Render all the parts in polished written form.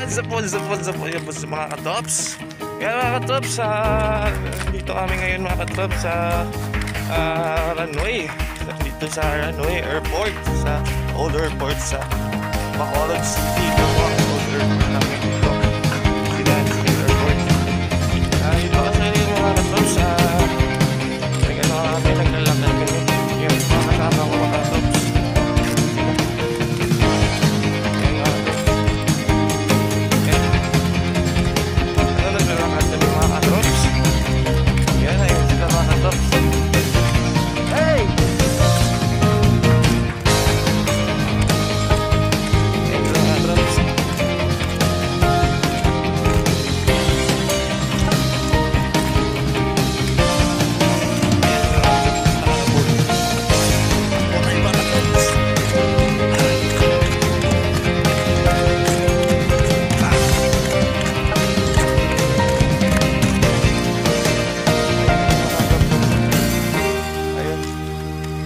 Yan po sa mga katops. Yan mga katops, dito kami ngayon mga katops sa runway. Dito sa runway airport, sa old airport sa Bacolod City. Ito po ang old airport namin dito. Airport. Dito kasi mga katops, may naglalakad kami. Yan, mga kasama ko mga katops.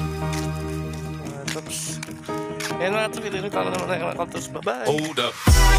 Yan mga katops, ito naman tayo mga katops. Bye-bye! Hold up.